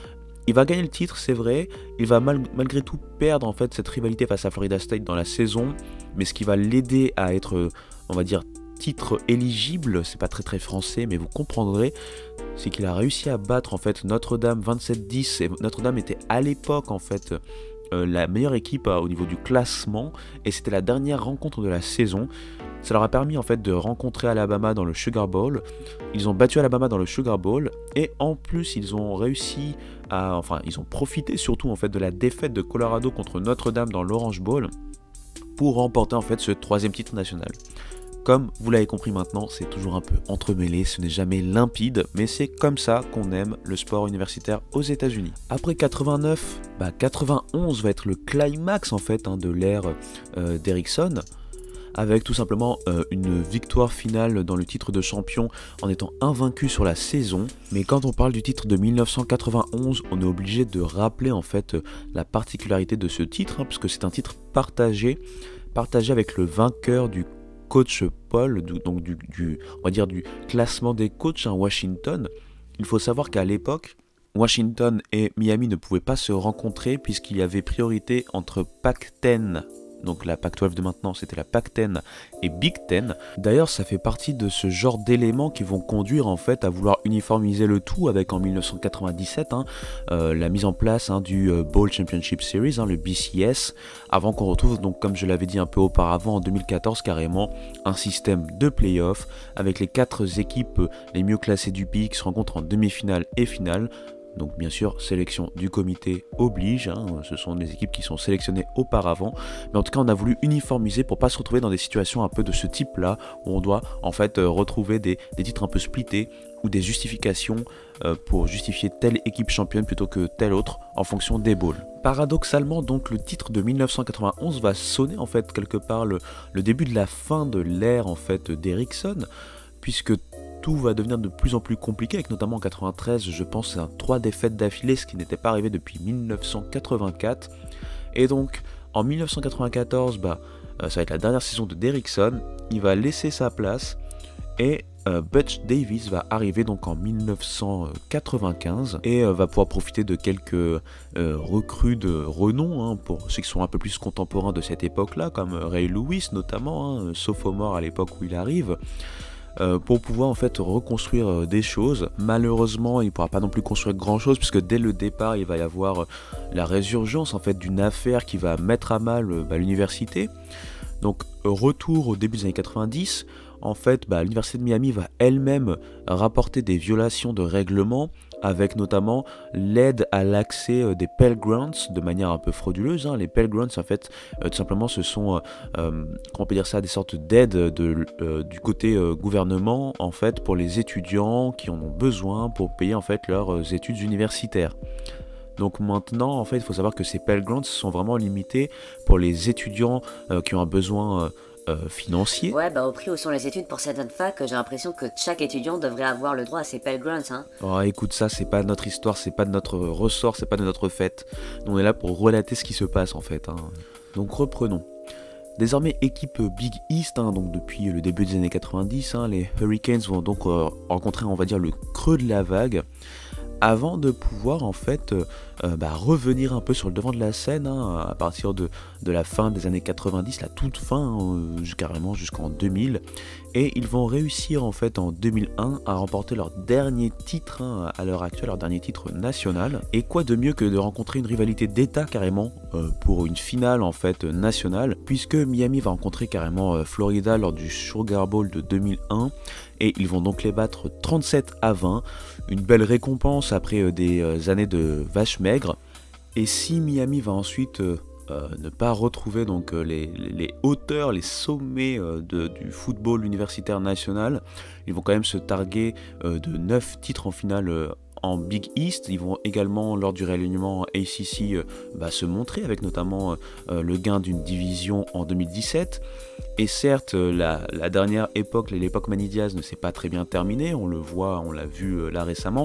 Il va gagner le titre, c'est vrai, il va mal, malgré tout perdre en fait cette rivalité face à Florida State dans la saison, mais ce qui va l'aider à être, on va dire, titre éligible, c'est pas très très français, mais vous comprendrez, c'est qu'il a réussi à battre en fait Notre-Dame vingt-sept dix, et Notre-Dame était à l'époque en fait euh, la meilleure équipe euh, au niveau du classement, et c'était la dernière rencontre de la saison. Ça leur a permis en fait de rencontrer Alabama dans le Sugar Bowl. Ils ont battu Alabama dans le Sugar Bowl et en plus ils ont réussi à, enfin ils ont profité surtout en fait de la défaite de Colorado contre Notre-Dame dans l'Orange Bowl pour remporter en fait ce troisième titre national. Comme vous l'avez compris maintenant, c'est toujours un peu entremêlé, ce n'est jamais limpide, mais c'est comme ça qu'on aime le sport universitaire aux États-Unis. Après quatre-vingt-neuf, bah quatre-vingt-onze va être le climax en fait hein, de l'ère euh, d'Erickson, avec tout simplement euh, une victoire finale dans le titre de champion en étant invaincu sur la saison. Mais quand on parle du titre de mille neuf cent quatre-vingt-onze, on est obligé de rappeler en fait la particularité de ce titre, hein, puisque c'est un titre partagé, partagé avec le vainqueur du coach Paul, du, donc du, du, on va dire du classement des coachs à hein, Washington. Il faut savoir qu'à l'époque, Washington et Miami ne pouvaient pas se rencontrer puisqu'il y avait priorité entre Pac dix, donc la Pac douze de maintenant, c'était la Pac dix et Big Ten. D'ailleurs, ça fait partie de ce genre d'éléments qui vont conduire en fait à vouloir uniformiser le tout avec en mille neuf cent quatre-vingt-dix-sept hein, euh, la mise en place hein, du euh, Bowl Championship Series, hein, le B C S, avant qu'on retrouve, donc comme je l'avais dit un peu auparavant, en deux mille quatorze carrément, un système de play-off avec les quatre équipes les mieux classées du pays qui se rencontrent en demi-finale et finale. Donc bien sûr, sélection du comité oblige, hein, ce sont des équipes qui sont sélectionnées auparavant, mais en tout cas on a voulu uniformiser pour pas se retrouver dans des situations un peu de ce type là, où on doit en fait euh, retrouver des, des titres un peu splittés, ou des justifications euh, pour justifier telle équipe championne plutôt que telle autre en fonction des bowls. Paradoxalement donc le titre de mille neuf cent quatre-vingt-onze va sonner en fait quelque part le, le début de la fin de l'ère en fait d'Erickson, puisque tout va devenir de plus en plus compliqué, avec notamment en quatre-vingt-treize, je pense, à trois défaites d'affilée, ce qui n'était pas arrivé depuis mille neuf cent quatre-vingt-quatre. Et donc, en mille neuf cent quatre-vingt-quatorze, bah, euh, ça va être la dernière saison de Erickson, il va laisser sa place, et euh, Butch Davis va arriver donc en mille neuf cent quatre-vingt-quinze, et euh, va pouvoir profiter de quelques euh, recrues de renom, hein, pour ceux qui sont un peu plus contemporains de cette époque-là, comme Ray Lewis notamment, hein, sophomore à l'époque où il arrive, Euh, pour pouvoir en fait reconstruire euh, des choses. Malheureusement, il ne pourra pas non plus construire grand chose puisque dès le départ, il va y avoir euh, la résurgence en fait d'une affaire qui va mettre à mal euh, bah, l'université. Donc retour au début des années quatre-vingt-dix, en fait bah, l'université de Miami va elle-même rapporter des violations de règlement, avec notamment l'aide à l'accès euh, des Pell Grants de manière un peu frauduleuse. Hein. Les Pell Grants en fait euh, tout simplement ce sont, euh, euh, comment on peut dire ça, des sortes d'aides de, euh, du côté euh, gouvernement en fait pour les étudiants qui en ont besoin pour payer en fait leurs euh, études universitaires. Donc maintenant, en fait, il faut savoir que ces Pell Grants sont vraiment limités pour les étudiants euh, qui ont un besoin euh, euh, financier. Ouais, bah au prix où sont les études pour certaines facs, j'ai l'impression que chaque étudiant devrait avoir le droit à ses Pell Grants, hein. Oh, écoute, ça, c'est pas notre histoire, c'est pas de notre ressort, c'est pas de notre fête. Nous, on est là pour relater ce qui se passe, en fait. Hein. Donc reprenons. Désormais équipe Big East, hein, donc depuis le début des années quatre-vingt-dix, hein, les Hurricanes vont donc euh, rencontrer, on va dire, le creux de la vague, avant de pouvoir en fait euh, euh, bah, revenir un peu sur le devant de la scène hein, à partir de, de la fin des années quatre-vingt-dix, la toute fin, euh, carrément jusqu'en deux mille, et ils vont réussir en fait en deux mille un à remporter leur dernier titre hein, à l'heure actuelle, leur dernier titre national. Et quoi de mieux que de rencontrer une rivalité d'état carrément euh, pour une finale en fait nationale, puisque Miami va rencontrer carrément euh, Florida lors du Sugar Bowl de deux mille un, et ils vont donc les battre trente-sept à vingt, une belle récompense après euh, des euh, années de vaches maigres. Et si Miami va ensuite euh, euh, ne pas retrouver donc euh, les, les hauteurs, les sommets euh, de, du football universitaire national, ils vont quand même se targuer euh, de neuf titres en finale euh, en Big East. Ils vont également lors du réalignement A C C euh, bah, se montrer avec notamment euh, le gain d'une division en deux mille dix-sept. Et certes, la, la dernière époque, l'époque Manny Diaz ne s'est pas très bien terminée, on le voit, on l'a vu euh, là récemment,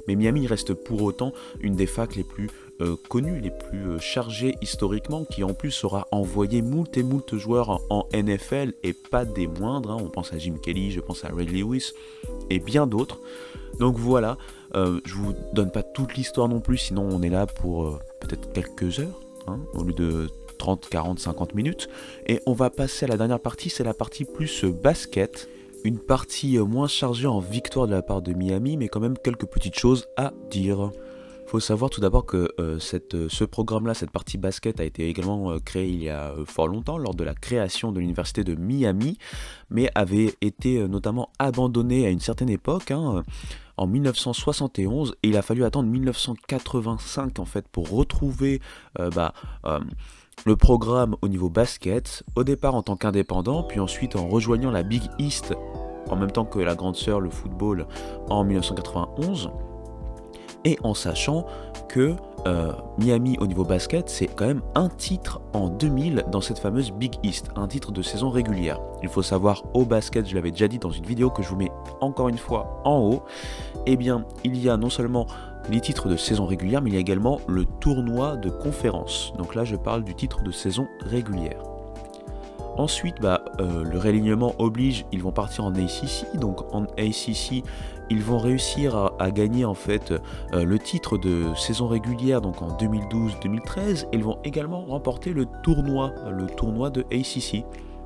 mais Miami reste pour autant une des facs les plus euh, connues, les plus euh, chargées historiquement, qui en plus aura envoyé moult et moult joueurs en N F L, et pas des moindres, hein. On pense à Jim Kelly, je pense à Ray Lewis, et bien d'autres. Donc voilà, euh, je vous donne pas toute l'histoire non plus, sinon on est là pour euh, peut-être quelques heures, hein, au lieu de trente, quarante, cinquante minutes. Et on va passer à la dernière partie, c'est la partie plus euh, basket. Une partie euh, moins chargée en victoire de la part de Miami, mais quand même quelques petites choses à dire. Faut savoir tout d'abord que euh, cette, euh, ce programme-là, cette partie basket, a été également euh, créé il y a euh, fort longtemps, lors de la création de l'université de Miami, mais avait été euh, notamment abandonné à une certaine époque, hein, en mille neuf cent soixante et onze, et il a fallu attendre mille neuf cent quatre-vingt-cinq en fait pour retrouver euh, bah, euh, le programme au niveau basket, au départ en tant qu'indépendant, puis ensuite en rejoignant la Big East en même temps que la grande sœur, le football, en mille neuf cent quatre-vingt-onze. Et en sachant que euh, Miami au niveau basket, c'est quand même un titre en deux mille dans cette fameuse Big East, un titre de saison régulière. Il faut savoir, au basket, je l'avais déjà dit dans une vidéo que je vous mets encore une fois en haut, eh bien il y a non seulement les titres de saison régulière, mais il y a également le tournoi de conférence. Donc là je parle du titre de saison régulière. Ensuite, bah, euh, le réalignement oblige, ils vont partir en A C C, donc en A C C, ils vont réussir à, à gagner en fait euh, le titre de saison régulière, donc en deux mille douze deux mille treize, et ils vont également remporter le tournoi, le tournoi de A C C.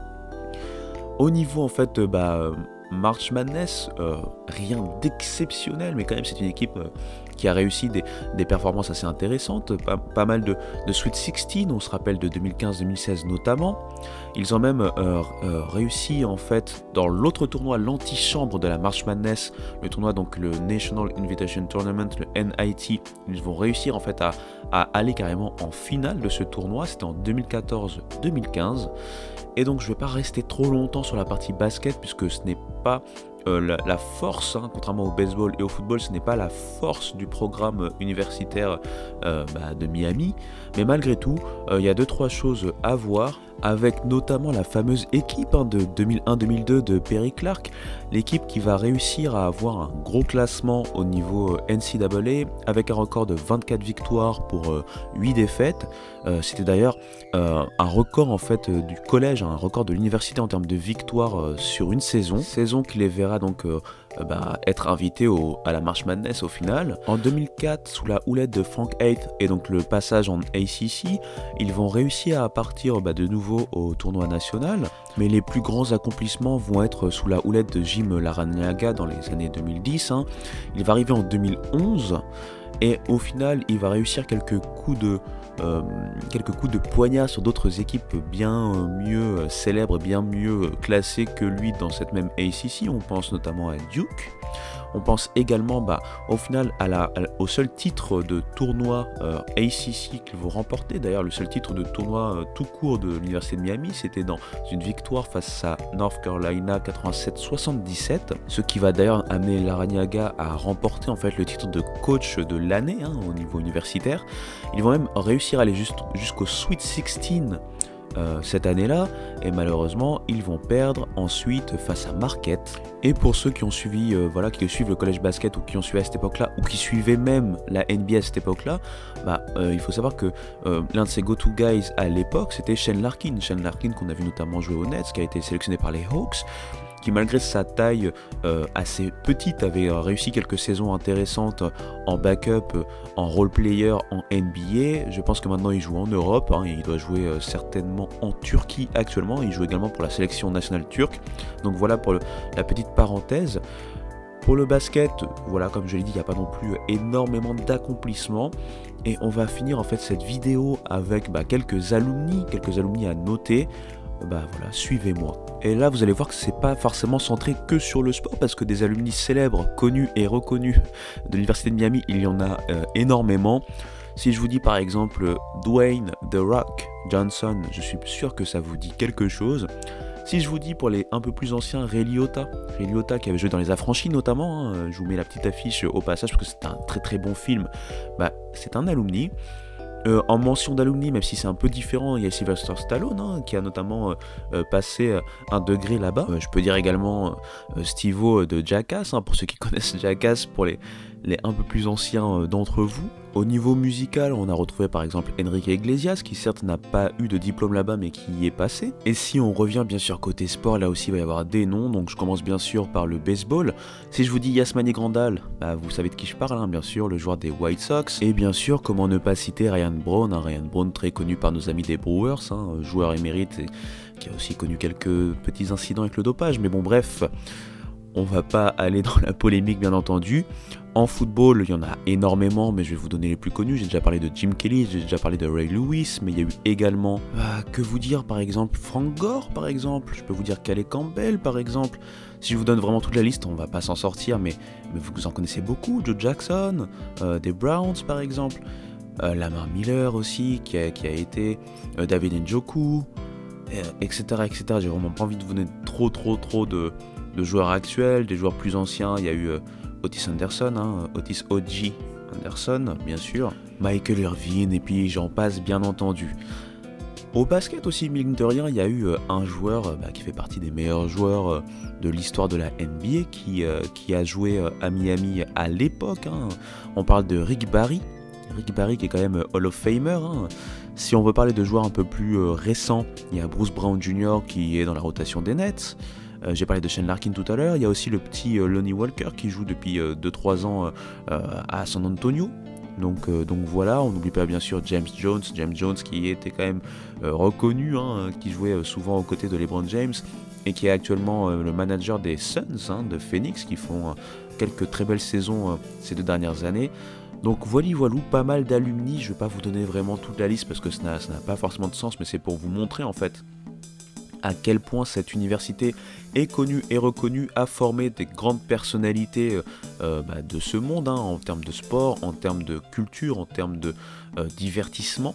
Au niveau en fait, bah, March Madness, euh, rien d'exceptionnel, mais quand même c'est une équipe euh, qui a réussi des, des performances assez intéressantes, pas, pas mal de, de Sweet seize, on se rappelle de deux mille quinze deux mille seize notamment. Ils ont même euh, euh, réussi en fait dans l'autre tournoi, l'antichambre de la March Madness, le tournoi donc le National Invitation Tournament, le N I T, ils vont réussir en fait à, à aller carrément en finale de ce tournoi, c'était en deux mille quatorze deux mille quinze. Et donc je ne vais pas rester trop longtemps sur la partie basket puisque ce n'est pas euh, la, la force, hein, contrairement au baseball et au football, ce n'est pas la force du programme universitaire euh, bah, de Miami. Mais malgré tout, il euh, y a deux trois choses à voir, avec notamment la fameuse équipe hein, de deux mille un deux mille deux de Perry Clark, l'équipe qui va réussir à avoir un gros classement au niveau N C A A, avec un record de vingt-quatre victoires pour euh, huit défaites. Euh, C'était d'ailleurs euh, un record en fait euh, du collège, un record de l'université en termes de victoires euh, sur une saison, saison qui les verra donc euh, euh, bah, être invités au, à la March Madness au final. En deux mille quatre, sous la houlette de Frank Haith et donc le passage en A C C, ils vont réussir à partir bah, de nouveau au tournoi national, mais les plus grands accomplissements vont être sous la houlette de Jim Larrañaga dans les années deux mille dix. Hein. Il va arriver en deux mille onze et au final il va réussir quelques coups de Euh, quelques coups de poignard sur d'autres équipes bien mieux célèbres, bien mieux classées que lui dans cette même A C C. On pense notamment à Duke. On pense également bah, au final à la, à, au seul titre de tournoi euh, A C C qu'ils vont remporter. D'ailleurs le seul titre de tournoi euh, tout court de l'université de Miami, c'était dans une victoire face à North Carolina quatre-vingt-sept soixante-dix-sept, ce qui va d'ailleurs amener Larrañaga à remporter en fait le titre de coach de l'année hein, au niveau universitaire. Ils vont même réussir à aller juste, jusqu'au Sweet seize Euh, cette année-là, et malheureusement ils vont perdre ensuite face à Marquette. Et pour ceux qui ont suivi, euh, voilà, qui suivent le collège basket ou qui ont suivi à cette époque-là, ou qui suivaient même la N B A à cette époque-là, bah, euh, il faut savoir que euh, l'un de ses go-to guys à l'époque, c'était Shane Larkin, Shane Larkin qu'on a vu notamment jouer aux Nets, qui a été sélectionné par les Hawks, qui malgré sa taille euh, assez petite avait euh, réussi quelques saisons intéressantes en backup, euh, en role player, en N B A. Je pense que maintenant il joue en Europe, hein, il doit jouer euh, certainement en Turquie actuellement, il joue également pour la sélection nationale turque. Donc voilà pour le, la petite parenthèse. Pour le basket, voilà, comme je l'ai dit, il n'y a pas non plus énormément d'accomplissements. Et on va finir en fait cette vidéo avec bah, quelques alumni, quelques alumni à noter. Bah voilà, suivez-moi. Et là vous allez voir que c'est pas forcément centré que sur le sport, parce que des alumni célèbres, connus et reconnus de l'université de Miami, il y en a euh, énormément. Si je vous dis par exemple Dwayne The Rock Johnson, je suis sûr que ça vous dit quelque chose. Si je vous dis pour les un peu plus anciens, Ray Liotta, Ray Liotta qui avait joué dans Les Affranchis notamment, hein, je vous mets la petite affiche au passage parce que c'est un très très bon film, bah c'est un alumni. Euh, en mention d'alumni, même si c'est un peu différent, il y a Sylvester Stallone hein, qui a notamment euh, euh, passé euh, un degré là-bas. Euh, je peux dire également euh, Steve-O de Jackass, hein, pour ceux qui connaissent Jackass, pour les, les un peu plus anciens euh, d'entre vous. Au niveau musical, on a retrouvé par exemple Enrique Iglesias, qui certes n'a pas eu de diplôme là-bas, mais qui y est passé. Et si on revient bien sûr côté sport, là aussi il va y avoir des noms, donc je commence bien sûr par le baseball. Si je vous dis Yasmani Grandal, bah, vous savez de qui je parle, hein, bien sûr, le joueur des White Sox. Et bien sûr, comment ne pas citer Ryan Braun, hein, Ryan Braun très connu par nos amis des Brewers, hein, joueur émérite et qui a aussi connu quelques petits incidents avec le dopage, mais bon bref, on va pas aller dans la polémique bien entendu. En football, il y en a énormément, mais je vais vous donner les plus connus. J'ai déjà parlé de Jim Kelly, j'ai déjà parlé de Ray Lewis, mais il y a eu également, euh, que vous dire par exemple, Frank Gore par exemple, je peux vous dire Calais Campbell par exemple. Si je vous donne vraiment toute la liste, on va pas s'en sortir, mais, mais vous en connaissez beaucoup, Joe Jackson, euh, des Browns par exemple, euh, Lamar Miller aussi, qui a, qui a été, euh, David Njoku, euh, et cetera et cetera. J'ai vraiment pas envie de vous donner trop trop trop de, de joueurs actuels, des joueurs plus anciens. Il y a eu... Euh, Otis Anderson, hein, Otis O G Anderson, bien sûr, Michael Irvin, et puis j'en passe bien entendu. Au basket aussi, mine de rien, il y a eu euh, un joueur euh, bah, qui fait partie des meilleurs joueurs euh, de l'histoire de la N B A, qui, euh, qui a joué euh, à Miami à l'époque. Hein. On parle de Rick Barry, Rick Barry qui est quand même Hall of Famer. Hein. Si on veut parler de joueurs un peu plus euh, récents, il y a Bruce Brown junior qui est dans la rotation des Nets. Euh, J'ai parlé de Shane Larkin tout à l'heure. Il y a aussi le petit euh, Lonnie Walker qui joue depuis euh, deux trois ans euh, à San Antonio. Donc, euh, donc voilà, on n'oublie pas bien sûr James Jones, James Jones qui était quand même euh, reconnu, hein, qui jouait euh, souvent aux côtés de LeBron James et qui est actuellement euh, le manager des Suns hein, de Phoenix qui font euh, quelques très belles saisons euh, ces deux dernières années. Donc voilà, voilou, pas mal d'alumni. Je ne vais pas vous donner vraiment toute la liste parce que ça n'a pas forcément de sens, mais c'est pour vous montrer en fait à quel point cette université est connue et reconnue, a formé des grandes personnalités euh, bah, de ce monde, hein, en termes de sport, en termes de culture, en termes de euh, divertissement.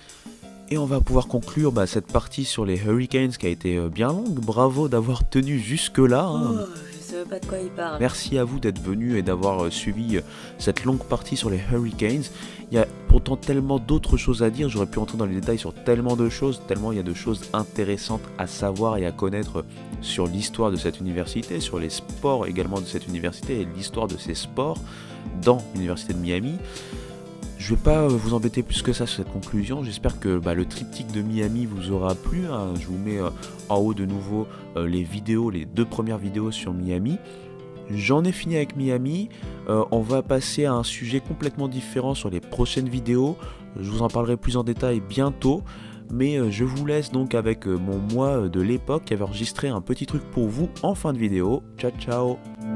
Et on va pouvoir conclure bah, cette partie sur les Hurricanes qui a été euh, bien longue. Bravo d'avoir tenu jusque-là. Hein. Oh, je sais pas de quoi il parle. Merci à vous d'être venus et d'avoir euh, suivi euh, cette longue partie sur les Hurricanes. Il y a pourtant tellement d'autres choses à dire, j'aurais pu entrer dans les détails sur tellement de choses, tellement il y a de choses intéressantes à savoir et à connaître sur l'histoire de cette université, sur les sports également de cette université et l'histoire de ces sports dans l'université de Miami. Je ne vais pas vous embêter plus que ça sur cette conclusion, j'espère que bah, le triptyque de Miami vous aura plu, hein. Je vous mets euh, en haut de nouveau euh, les vidéos, les deux premières vidéos sur Miami. J'en ai fini avec Miami, euh, on va passer à un sujet complètement différent sur les prochaines vidéos, je vous en parlerai plus en détail bientôt, mais euh, je vous laisse donc avec euh, mon moi de l'époque qui avait enregistré un petit truc pour vous en fin de vidéo. Ciao ciao.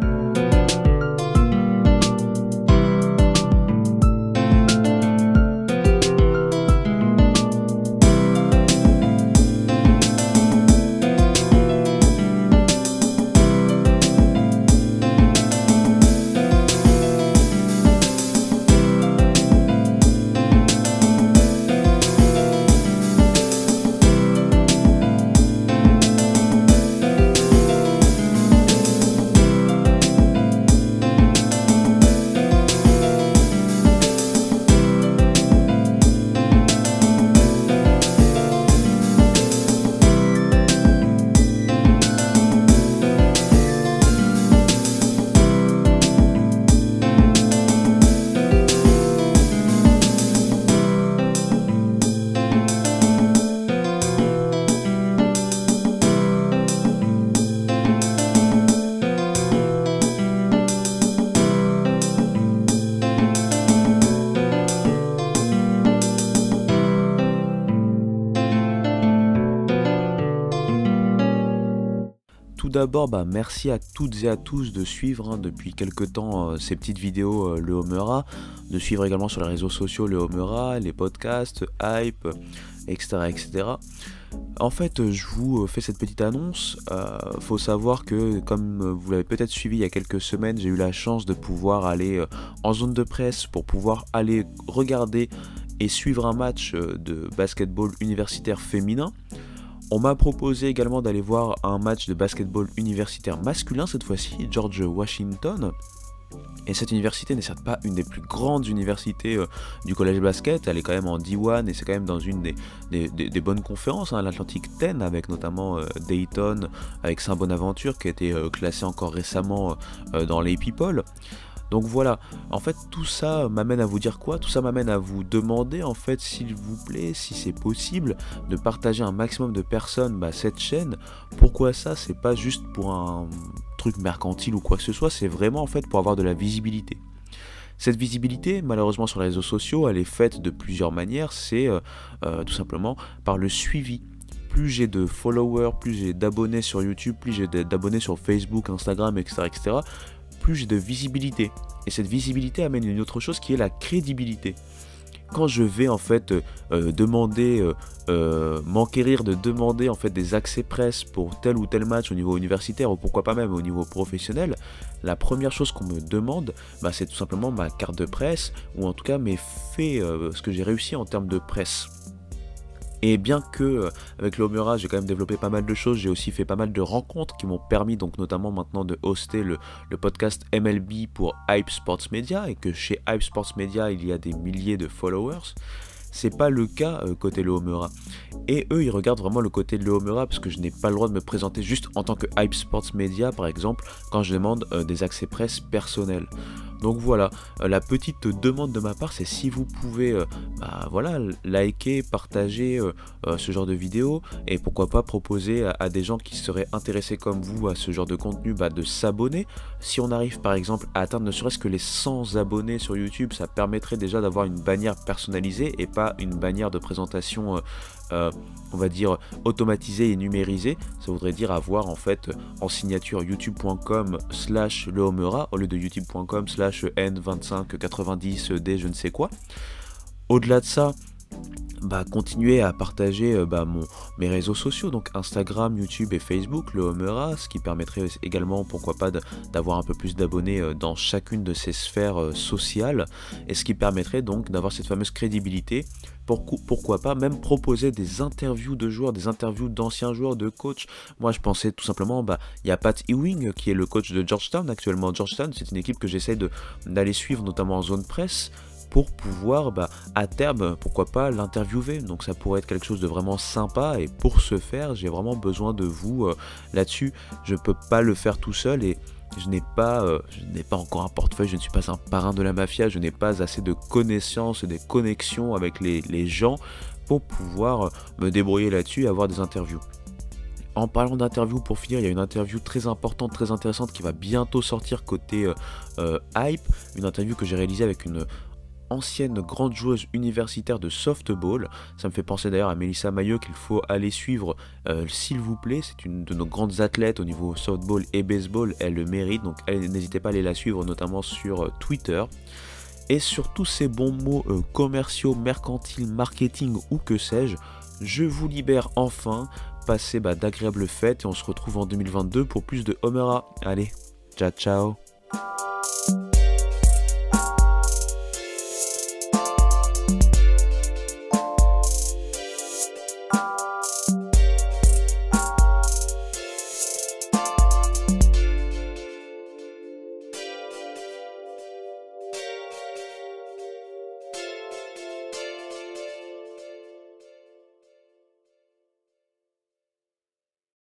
Tout d'abord, bah, merci à toutes et à tous de suivre hein, depuis quelques temps euh, ces petites vidéos euh, Le Homera, de suivre également sur les réseaux sociaux Le Homera, les podcasts, Hype, et cetera et cetera. En fait, je vous fais cette petite annonce. Euh, faut savoir que, comme vous l'avez peut-être suivi il y a quelques semaines, j'ai eu la chance de pouvoir aller euh, en zone de presse pour pouvoir aller regarder et suivre un match euh, de basketball universitaire féminin. On m'a proposé également d'aller voir un match de basketball universitaire masculin, cette fois-ci, George Washington. Et cette université n'est certes pas une des plus grandes universités euh, du collège basket, elle est quand même en D un et c'est quand même dans une des, des, des, des bonnes conférences, hein, l'Atlantic dix, avec notamment euh, Dayton, avec Saint-Bonaventure qui a été euh, classé encore récemment euh, dans l'A P Poll. Donc voilà, en fait tout ça m'amène à vous dire quoi? Tout ça m'amène à vous demander en fait, s'il vous plaît, si c'est possible, de partager un maximum de personnes bah, cette chaîne. Pourquoi ça? C'est pas juste pour un truc mercantile ou quoi que ce soit, c'est vraiment en fait pour avoir de la visibilité. Cette visibilité, malheureusement sur les réseaux sociaux, elle est faite de plusieurs manières, c'est euh, euh, tout simplement par le suivi. Plus j'ai de followers, plus j'ai d'abonnés sur YouTube, plus j'ai d'abonnés sur Facebook, Instagram, et cetera, et cetera, plus j'ai de visibilité. Et cette visibilité amène une autre chose qui est la crédibilité. Quand je vais en fait euh, demander, euh, euh, m'enquérir de demander en fait des accès presse pour tel ou tel match au niveau universitaire ou pourquoi pas même au niveau professionnel, la première chose qu'on me demande, bah, c'est tout simplement ma carte de presse ou en tout cas mes faits, euh, ce que j'ai réussi en termes de presse. Et bien que euh, avec le Homura, j'ai quand même développé pas mal de choses, j'ai aussi fait pas mal de rencontres qui m'ont permis donc notamment maintenant de hoster le, le podcast M L B pour Hype Sports Media, et que chez Hype Sports Media il y a des milliers de followers. C'est pas le cas euh, côté le Homura. Et eux ils regardent vraiment le côté de le Homura parce que je n'ai pas le droit de me présenter juste en tant que Hype Sports Media par exemple quand je demande euh, des accès presse personnels. Donc voilà, euh, la petite demande de ma part, c'est si vous pouvez euh, bah, voilà, liker, partager euh, euh, ce genre de vidéo, et pourquoi pas proposer à, à des gens qui seraient intéressés comme vous à ce genre de contenu bah, de s'abonner. Si on arrive par exemple à atteindre ne serait-ce que les cent abonnés sur YouTube, ça permettrait déjà d'avoir une bannière personnalisée et pas une bannière de présentation euh, euh, on va dire automatisée et numérisée. Ça voudrait dire avoir en fait en signature youtube point com slash le Homura au lieu de youtube point com slash n vingt-cinq quatre-vingt-dix d je ne sais quoi. Au-delà de ça, bah, continuer à partager euh, bah, mon, mes réseaux sociaux, donc Instagram, YouTube et Facebook, le Homura, ce qui permettrait également, pourquoi pas, d'avoir un peu plus d'abonnés euh, dans chacune de ces sphères euh, sociales, et ce qui permettrait donc d'avoir cette fameuse crédibilité. Pour, pourquoi pas même proposer des interviews de joueurs, des interviews d'anciens joueurs, de coachs. Moi je pensais tout simplement, bah, il y a Pat Ewing qui est le coach de Georgetown actuellement. Georgetown, c'est une équipe que j'essaie d'aller suivre notamment en zone presse, pour pouvoir bah, à terme, pourquoi pas, l'interviewer. Donc ça pourrait être quelque chose de vraiment sympa, et pour ce faire j'ai vraiment besoin de vous euh, là-dessus. Je ne peux pas le faire tout seul, et je n'ai pas, euh, je n'ai pas encore un portefeuille, je ne suis pas un parrain de la mafia, je n'ai pas assez de connaissances et des connexions avec les, les gens pour pouvoir me débrouiller là-dessus et avoir des interviews. En parlant d'interview, pour finir, il y a une interview très importante, très intéressante qui va bientôt sortir côté euh, euh, Hype, une interview que j'ai réalisée avec une ancienne grande joueuse universitaire de softball. Ça me fait penser d'ailleurs à Mélissa Maillot qu'il faut aller suivre euh, s'il vous plaît. C'est une de nos grandes athlètes au niveau softball et baseball, elle le mérite, donc n'hésitez pas à aller la suivre notamment sur euh, Twitter. Et sur tous ces bons mots euh, commerciaux, mercantiles, marketing ou que sais-je, je vous libère enfin. Passez bah, d'agréables fêtes et on se retrouve en deux mille vingt-deux pour plus de Homura. Allez, ciao ciao.